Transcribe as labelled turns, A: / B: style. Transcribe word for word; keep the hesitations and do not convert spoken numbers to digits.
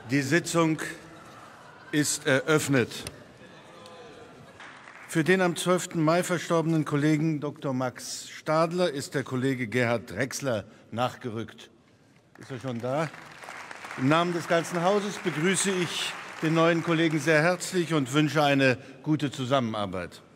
A: Die Sitzung ist eröffnet. Für den am zwölften Mai verstorbenen Kollegen Doktor Max Stadler ist der Kollege Gerhard Drechsler nachgerückt. Ist er schon da? Im Namen des ganzen Hauses begrüße ich den neuen Kollegen sehr herzlich und wünsche eine gute Zusammenarbeit.